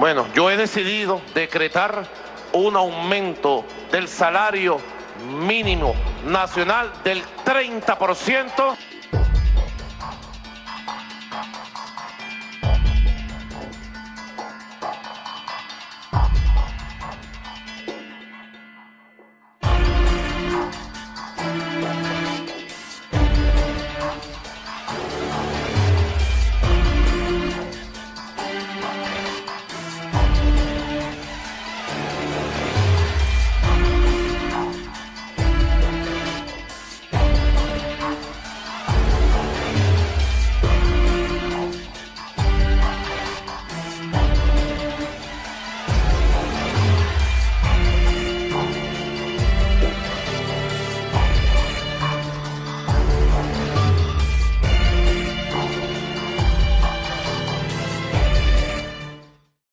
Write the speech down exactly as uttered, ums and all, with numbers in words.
Bueno, yo he decidido decretar un aumento del salario mínimo nacional del treinta por ciento.